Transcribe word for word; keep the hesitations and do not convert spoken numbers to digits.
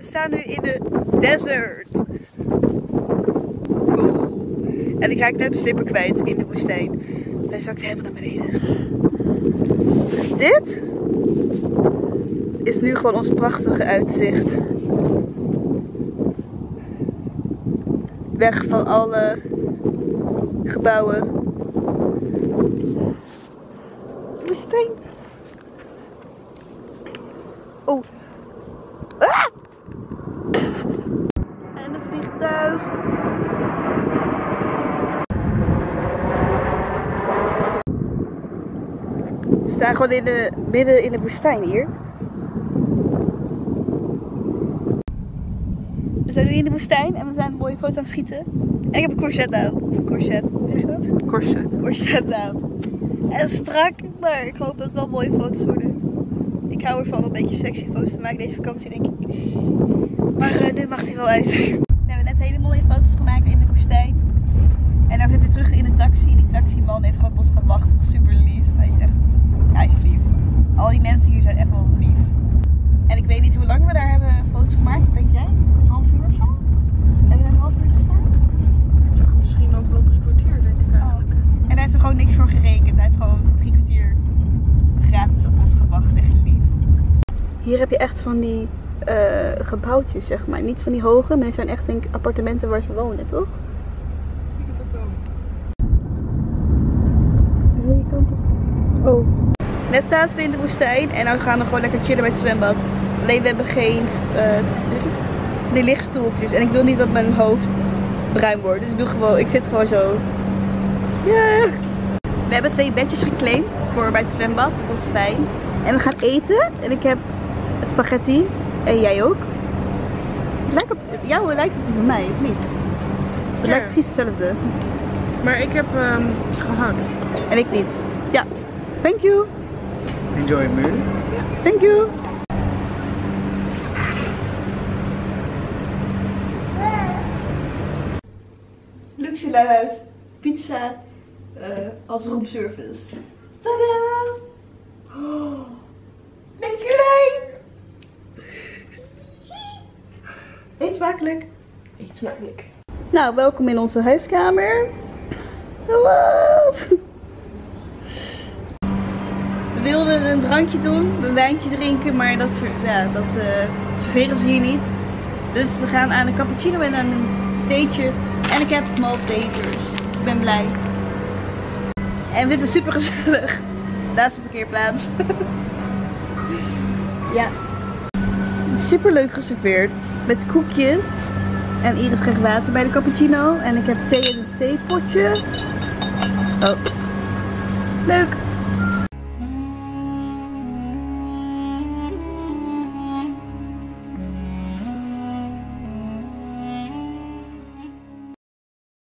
We staan nu in de desert. Cool. En ik raak net mijn slipper kwijt in de woestijn. Hij zakt helemaal naar beneden. Dit is nu gewoon ons prachtige uitzicht. Weg van alle gebouwen. Woestijn. Oh. Ah! En een vliegtuig. We staan gewoon in de, midden in de woestijn hier. We zijn nu in de woestijn en we zijn een mooie foto aan het schieten. En ik heb een corset aan. Of een corset, hoe zeg je dat? Corset. Corset aan. En strak, maar ik hoop dat het wel mooie foto's worden. Ik hou ervan om een beetje sexy foto's te maken deze vakantie, denk ik. Maar uh, nu mag hij wel uit. We hebben net hele mooie foto's gemaakt in de woestijn. En nu zitten we terug in de taxi. En die taximan heeft gewoon op ons gewacht. Super lief. Hij is echt, hij is lief. Al die mensen hier zijn echt wel lief. En ik weet niet hoe lang we daar hebben foto's gemaakt. Denk jij? Een half uur of zo? Hebben we daar een half uur gestaan? Ja, misschien ook wel drie kwartier, denk ik eigenlijk. Oh. En hij heeft er gewoon niks voor gerekend. Hij heeft gewoon drie kwartier gratis op ons gewacht. Echt lief. Hier heb je echt van die uh, gebouwtjes, zeg maar. Niet van die hoge, maar het zijn echt denk ik appartementen waar ze wonen, toch? Ik denk het ook wel. Nee, je kan toch... Oh. Net zaten we in de woestijn en nu gaan we gewoon lekker chillen bij het zwembad. Alleen we hebben geen uh, die lichtstoeltjes en ik wil niet dat mijn hoofd bruin wordt. Dus ik doe gewoon, ik zit gewoon zo. Ja. Yeah. We hebben twee bedjes geclaimd voor bij het zwembad, dus dat is fijn. En we gaan eten en ik heb spaghetti en jij ook. Het lijkt op, jou lijkt het op mij, of niet? Het ja. lijkt precies hetzelfde. Maar ik heb um, gehakt. En ik niet. Ja, thank you. Enjoy, man. Thank you. Luxe luiheid. Pizza uh, als roomservice. Tadaa! Oh, hij is klein! Eet smakelijk. Eet smakelijk. Nou, welkom in onze huiskamer. Hallo! We wilden een drankje doen, een wijntje drinken, maar dat, ja, dat uh, serveren ze hier niet. Dus we gaan aan een cappuccino en aan een theetje. En ik heb Maltesers, dus ik ben blij. En we vinden het super gezellig. Naast de parkeerplaats. Ja. Super leuk geserveerd. Met koekjes. En Iris krijgt water bij de cappuccino. En ik heb thee in een theepotje. Oh. Leuk.